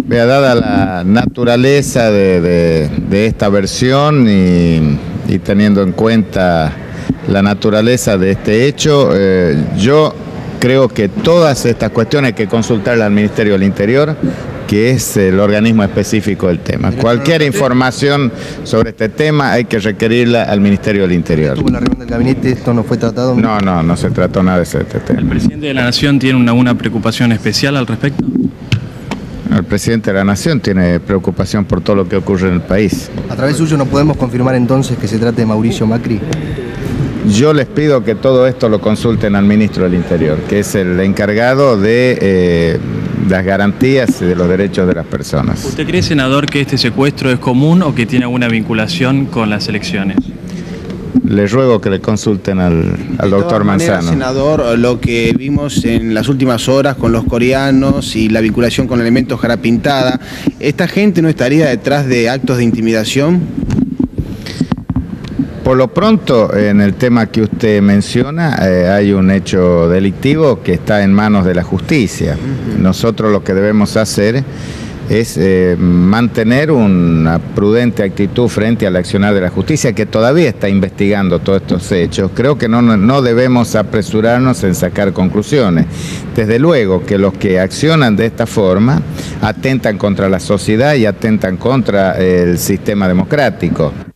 Vea, dada la naturaleza de esta versión y teniendo en cuenta la naturaleza de este hecho, yo creo que todas estas cuestiones hay que consultarlas al Ministerio del Interior, que es el organismo específico del tema. Cualquier información sobre este tema hay que requerirla al Ministerio del Interior. ¿Tuvo la reunión del gabinete? ¿Esto no fue tratado? No se trató nada de este tema. ¿El presidente de la Nación tiene alguna preocupación especial al respecto? El presidente de la Nación tiene preocupación por todo lo que ocurre en el país. A través suyo, ¿no podemos confirmar entonces que se trate de Mauricio Macri? Yo les pido que todo esto lo consulten al ministro del Interior, que es el encargado de las garantías y de los derechos de las personas. ¿Usted cree, senador, que este secuestro es común o que tiene alguna vinculación con las elecciones? Les ruego que le consulten al doctor Manzano. Senador, lo que vimos en las últimas horas con los coreanos y la vinculación con elementos Jara Pintada, ¿esta gente no estaría detrás de actos de intimidación? Por lo pronto, en el tema que usted menciona, hay un hecho delictivo que está en manos de la justicia. Nosotros lo que debemos hacer es mantener una prudente actitud frente al accionar de la justicia, que todavía está investigando todos estos hechos. Creo que no debemos apresurarnos en sacar conclusiones. Desde luego que los que accionan de esta forma atentan contra la sociedad y atentan contra el sistema democrático.